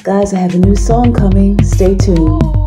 Guys, I have a new song coming. Stay tuned.